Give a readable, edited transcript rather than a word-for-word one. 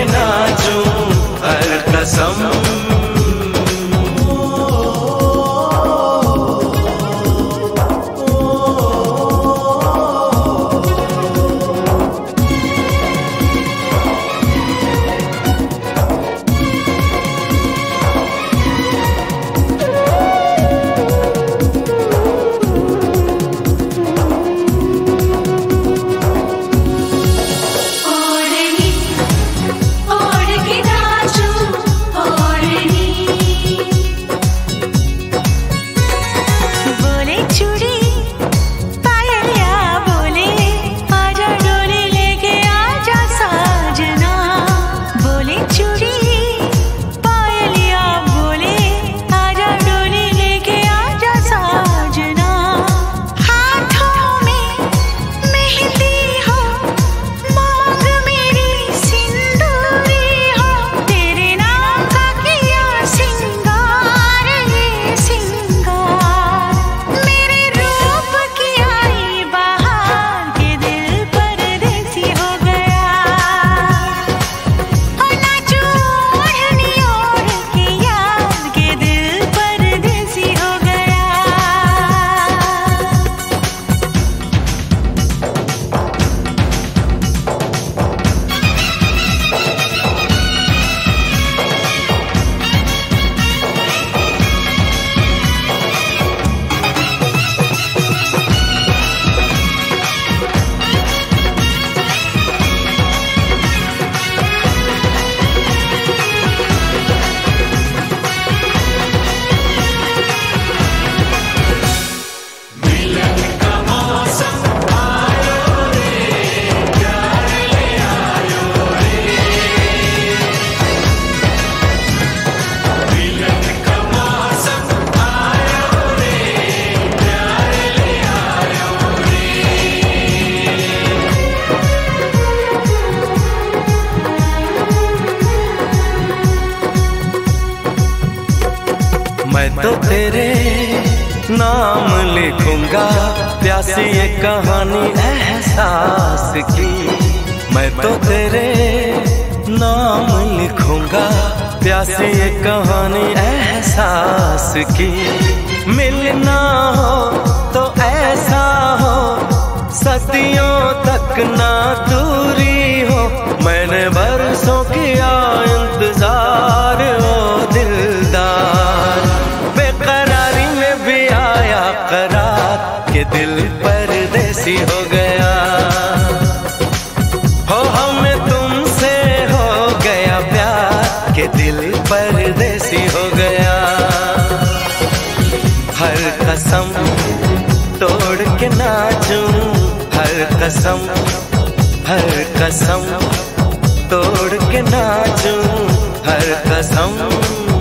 नाचूं हर कसम। मैं तो तेरे नाम लिखूंगा प्यासी ये कहानी एहसास की। मैं तो तेरे नाम लिखूंगा प्यासी ये कहानी एहसास की। मिलना हो तो ऐसा हो सदियों तक ना दूरी हो। मैंने बरसों किया इंतजार ओ दिलदार, बेकरारी में भी आया करार के दिल परदेसी हो गया। हो हमें तुमसे हो गया प्यार के दिल परदेसी हो गया। हर कसम तोड़ के नाचूं हर कसम, हर कसम तोड़ के नाचूं हर कसम।